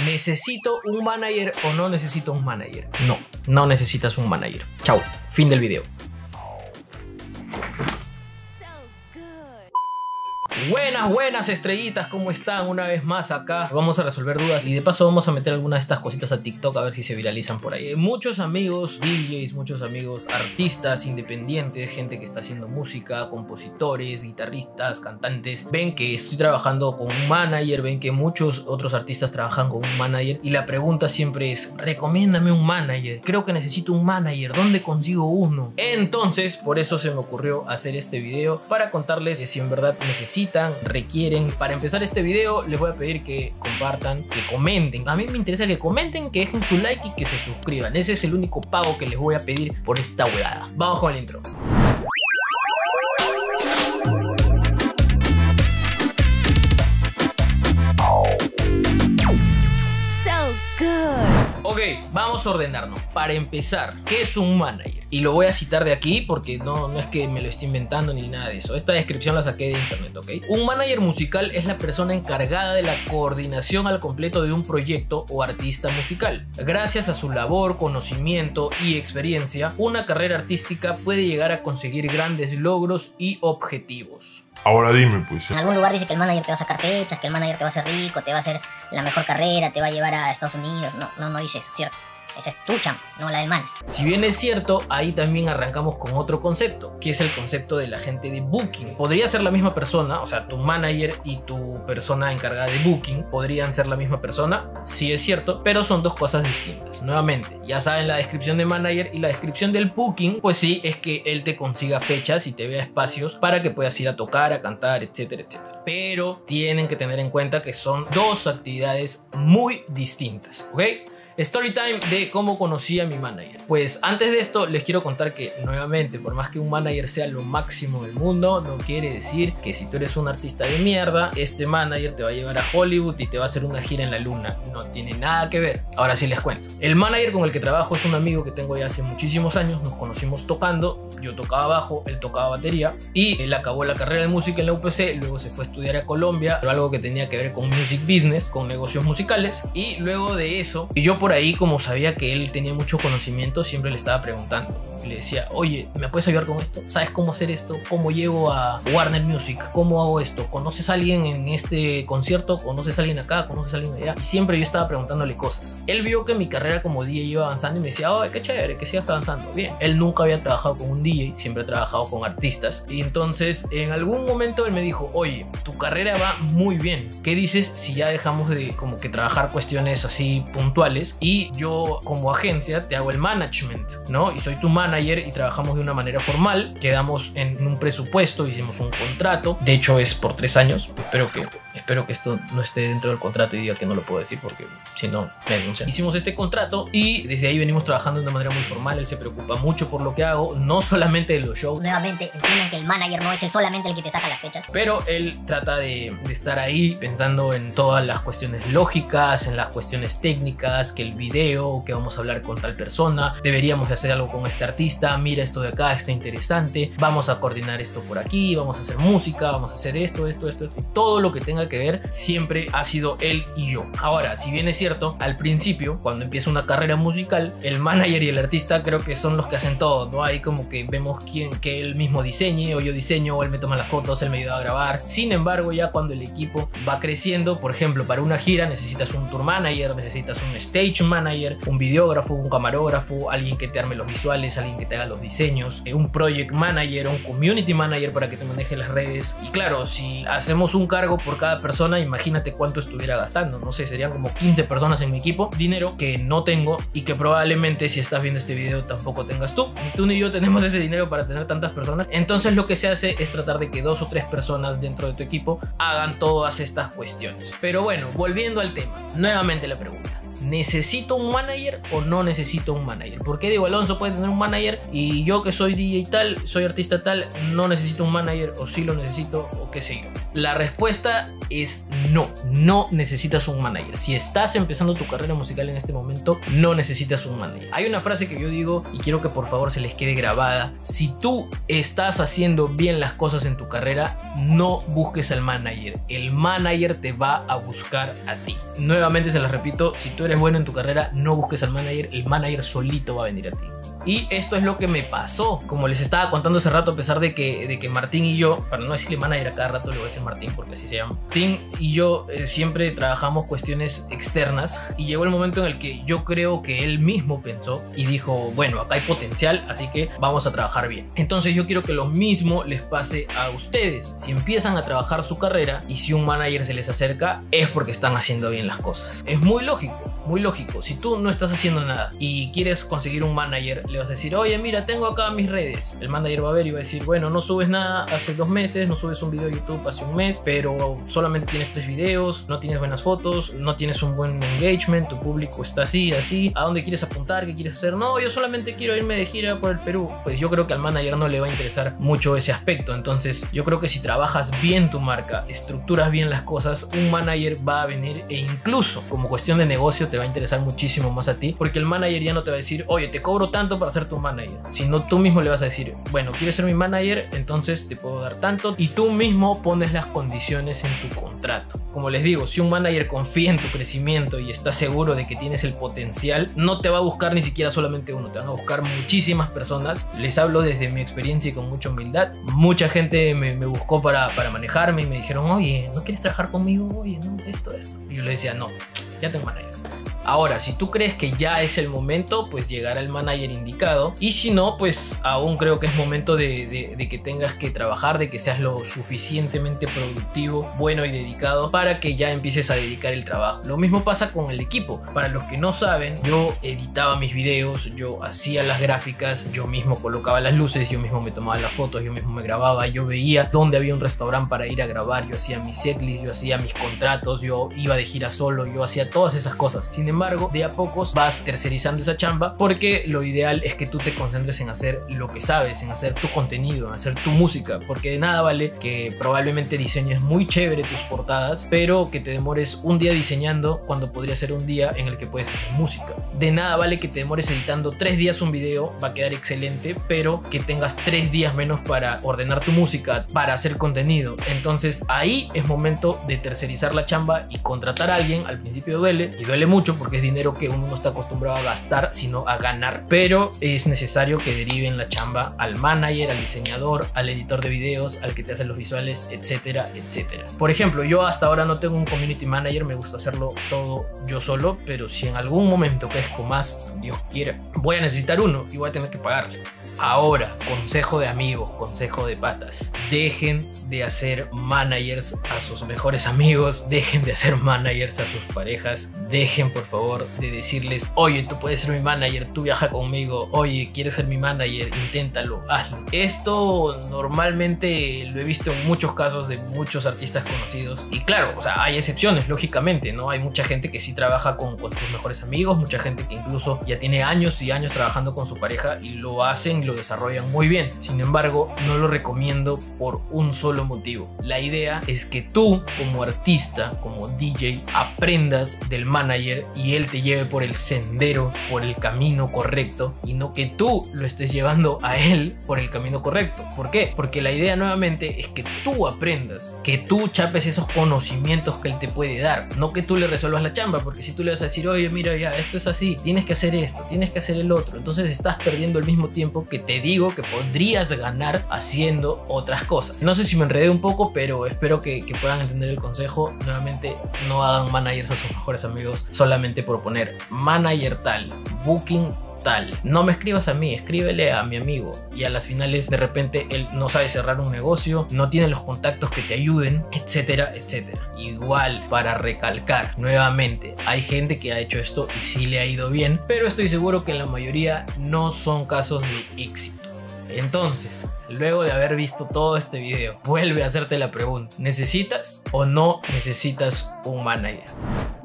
¿necesito un manager o no necesito un manager? No, no necesitas un manager. Chau, fin del video. Buenas estrellitas, ¿cómo están? Una vez más acá vamos a resolver dudas y de paso vamos a meter algunas de estas cositas a TikTok a ver si se viralizan por ahí. Muchos amigos DJs, muchos amigos artistas independientes, gente que está haciendo música, compositores, guitarristas, cantantes, ven que estoy trabajando con un manager, ven que muchos otros artistas trabajan con un manager y la pregunta siempre es: recomiéndame un manager, creo que necesito un manager, ¿dónde consigo uno? Entonces por eso se me ocurrió hacer este video para contarles que si en verdad necesitan, requieren. Para empezar este video les voy a pedir que compartan, que comenten. A mí me interesa que comenten, que dejen su like y que se suscriban. Ese es el único pago que les voy a pedir por esta huevada. Vamos con el intro. Ok, vamos a ordenarnos. Para empezar, ¿qué es un manager? Y lo voy a citar de aquí porque no es que me lo esté inventando ni nada de eso. Esta descripción la saqué de internet, ¿ok? Un manager musical es la persona encargada de la coordinación al completo de un proyecto o artista musical. Gracias a su labor, conocimiento y experiencia, una carrera artística puede llegar a conseguir grandes logros y objetivos. Ahora dime, pues. En algún lugar dice que el manager te va a sacar fechas, que el manager te va a hacer rico, te va a hacer la mejor carrera, te va a llevar a Estados Unidos. No dice eso, ¿cierto? Esa es tu chamba, no la del man. Si bien es cierto, ahí también arrancamos con otro concepto, que es el concepto del agente de booking. Podría ser la misma persona, o sea, tu manager y tu persona encargada de booking podrían ser la misma persona, sí es cierto, pero son dos cosas distintas. Nuevamente, ya saben, la descripción de manager y la descripción del booking, pues sí, es que él te consiga fechas y te vea espacios para que puedas ir a tocar, a cantar, etcétera, etcétera. Pero tienen que tener en cuenta que son dos actividades muy distintas, ¿ok? Story time de cómo conocí a mi manager. Pues antes de esto les quiero contar que, nuevamente, por más que un manager sea lo máximo del mundo, no quiere decir que si tú eres un artista de mierda, este manager te va a llevar a Hollywood y te va a hacer una gira en la luna. No tiene nada que ver. Ahora sí les cuento. El manager con el que trabajo es un amigo que tengo ya hace muchísimos años. Nos conocimos tocando. Yo tocaba bajo, él tocaba batería y él acabó la carrera de música en la UPC, luego se fue a estudiar a Colombia, pero algo que tenía que ver con music business, con negocios musicales, y luego de eso, y yo por ahí, como sabía que él tenía mucho conocimiento, siempre le estaba preguntando. Le decía: oye, ¿me puedes ayudar con esto? ¿Sabes cómo hacer esto? ¿Cómo llego a Warner Music? ¿Cómo hago esto? ¿Conoces a alguien en este concierto? ¿Conoces a alguien acá? ¿Conoces a alguien allá? Y siempre yo estaba preguntándole cosas. Él vio que mi carrera como DJ iba avanzando y me decía: oh, qué chévere, que sigas avanzando. Bien. Él nunca había trabajado con un DJ, siempre ha trabajado con artistas. Y entonces, en algún momento él me dijo: oye, tu carrera va muy bien. ¿Qué dices si ya dejamos de como que trabajar cuestiones así puntuales y yo como agencia te hago el management, ¿no? Y soy tu manager y trabajamos de una manera formal, quedamos en un presupuesto, hicimos un contrato, de hecho es por 3 años, espero que esto no esté dentro del contrato y diga que no lo puedo decir porque si no me denuncian. Hicimos este contrato y desde ahí venimos trabajando de una manera muy formal. Él se preocupa mucho por lo que hago, no solamente de los shows. Nuevamente, entiendan que el manager no es solamente el que te saca las fechas, pero él trata de estar ahí pensando en todas las cuestiones lógicas, en las cuestiones técnicas, que el video, que vamos a hablar con tal persona, deberíamos de hacer algo con este artista, mira esto de acá, está interesante, vamos a coordinar esto por aquí, vamos a hacer música, vamos a hacer esto, y todo lo que tenga que ver siempre ha sido él y yo. Ahora, si bien es cierto, al principio, cuando empieza una carrera musical, el manager y el artista creo que son los que hacen todo, ¿no? Hay como que vemos que él mismo diseñe, o yo diseño, o él me toma las fotos, él me ayuda a grabar. Sin embargo, ya cuando el equipo va creciendo, por ejemplo, para una gira necesitas un tour manager, necesitas un stage manager, un videógrafo, un camarógrafo, alguien que te arme los visuales, alguien que te haga los diseños, un project manager, un community manager para que te maneje las redes. Y claro, si hacemos un cargo por cada persona, imagínate cuánto estuviera gastando. No sé, serían como 15 personas en mi equipo, dinero que no tengo y que probablemente, si estás viendo este video, tampoco tengas tú. Ni tú ni yo tenemos ese dinero para tener tantas personas. Entonces lo que se hace es tratar de que 2 o 3 personas dentro de tu equipo hagan todas estas cuestiones. Pero bueno, volviendo al tema, nuevamente la pregunta: ¿necesito un manager o no necesito un manager? ¿Por qué digo Alonso puede tener un manager y yo que soy DJ tal, soy artista tal, no necesito un manager o sí lo necesito o qué sé yo? La respuesta es no, no necesitas un manager. Si estás empezando tu carrera musical en este momento, no necesitas un manager. Hay una frase que yo digo y quiero que por favor se les quede grabada: si tú estás haciendo bien las cosas en tu carrera, no busques al manager. El manager te va a buscar a ti. Nuevamente se las repito, si tú eres bueno en tu carrera, no busques al manager. El manager solito va a venir a ti. Y esto es lo que me pasó, como les estaba contando hace rato, a pesar de que Martín y yo, para no decirle manager a cada rato le voy a decir Martín porque así se llama, Martín y yo siempre trabajamos cuestiones externas, y llegó el momento en el que yo creo que él mismo pensó y dijo, bueno, acá hay potencial, así que vamos a trabajar bien. Entonces yo quiero que lo mismo les pase a ustedes. Si empiezan a trabajar su carrera y si un manager se les acerca, es porque están haciendo bien las cosas. Es muy lógico, muy lógico. Si tú no estás haciendo nada y quieres conseguir un manager, le vas a decir, oye, mira, tengo acá mis redes. El manager va a ver y va a decir, bueno, no subes nada hace 2 meses, no subes un video de YouTube hace 1 mes, pero solamente tienes 3 videos, no tienes buenas fotos, no tienes un buen engagement, tu público está así, así. ¿A dónde quieres apuntar? ¿Qué quieres hacer? No, yo solamente quiero irme de gira por el Perú. Pues yo creo que al manager no le va a interesar mucho ese aspecto. Entonces yo creo que si trabajas bien tu marca, estructuras bien las cosas, un manager va a venir, e incluso como cuestión de negocio te va a interesar muchísimo más a ti, porque el manager ya no te va a decir, oye, te cobro tanto para ser tu manager, sino tú mismo le vas a decir, bueno, quieres ser mi manager, entonces te puedo dar tanto, y tú mismo pones las condiciones en tu contrato. Como les digo, si un manager confía en tu crecimiento y está seguro de que tienes el potencial, no te va a buscar ni siquiera solamente uno, te van a buscar muchísimas personas. Les hablo desde mi experiencia y con mucha humildad. Mucha gente me buscó para manejarme y me dijeron, oye, ¿no quieres trabajar conmigo? Oye, no, esto. Y yo le decía, no, ya tengo manager. Ahora, si tú crees que ya es el momento, pues llegará el manager indicado, y si no, pues aún creo que es momento de que tengas que trabajar, de que seas lo suficientemente productivo, bueno y dedicado para que ya empieces a dedicar el trabajo. Lo mismo pasa con el equipo. Para los que no saben, yo editaba mis videos, yo hacía las gráficas, yo mismo colocaba las luces, yo mismo me tomaba las fotos, yo mismo me grababa, yo veía dónde había un restaurante para ir a grabar, yo hacía mis setlist, yo hacía mis contratos, yo iba de gira solo, yo hacía todas esas cosas. Sin embargo, de a pocos vas tercerizando esa chamba, porque lo ideal es que tú te concentres en hacer lo que sabes, en hacer tu contenido, en hacer tu música, porque de nada vale que probablemente diseñes muy chévere tus portadas, pero que te demores un día diseñando cuando podría ser un día en el que puedes hacer música. De nada vale que te demores editando 3 días un video, va a quedar excelente, pero que tengas 3 días menos para ordenar tu música, para hacer contenido. Entonces ahí es momento de tercerizar la chamba y contratar a alguien. Al principio duele, y duele mucho porque es dinero que uno no está acostumbrado a gastar, sino a ganar, pero es necesario que deriven la chamba al manager, al diseñador, al editor de videos, al que te hace los visuales, etcétera, etcétera. Por ejemplo, yo hasta ahora no tengo un community manager, me gusta hacerlo todo yo solo, pero si en algún momento crezco más, Dios quiera, voy a necesitar uno y voy a tener que pagarle. Ahora, consejo de amigos, consejo de patas: dejen de hacer managers a sus mejores amigos, dejen de hacer managers a sus parejas, dejen por favor de decirles, oye, tú puedes ser mi manager, tú viaja conmigo, oye, quieres ser mi manager, inténtalo, hazlo. Esto normalmente lo he visto en muchos casos de muchos artistas conocidos, y claro, o sea, hay excepciones, lógicamente, ¿no? Hay mucha gente que sí trabaja con sus mejores amigos, mucha gente que incluso ya tiene años y años trabajando con su pareja y lo hacen, lo desarrollan muy bien. Sin embargo, no lo recomiendo por un solo motivo. La idea es que tú, como artista, como DJ, aprendas del manager y él te lleve por el sendero, por el camino correcto, y no que tú lo estés llevando a él por el camino correcto. ¿Por qué? Porque la idea nuevamente es que tú aprendas, que tú chapes esos conocimientos que él te puede dar, no que tú le resuelvas la chamba, porque si tú le vas a decir, oye, mira, ya, esto es así, tienes que hacer esto, tienes que hacer el otro, entonces estás perdiendo el mismo tiempo que te digo que podrías ganar haciendo otras cosas. No sé si me enredé un poco, pero espero que puedan entender el consejo. Nuevamente, no hagan managers a sus mejores amigos solamente por poner manager tal, booking tal. No me escribas a mí, escríbele a mi amigo, y a las finales de repente él no sabe cerrar un negocio, no tiene los contactos que te ayuden, etcétera, etcétera. Igual, para recalcar nuevamente, hay gente que ha hecho esto y sí le ha ido bien, pero estoy seguro que en la mayoría no son casos de éxito. Entonces, luego de haber visto todo este video, vuelve a hacerte la pregunta: ¿necesitas o no necesitas un manager?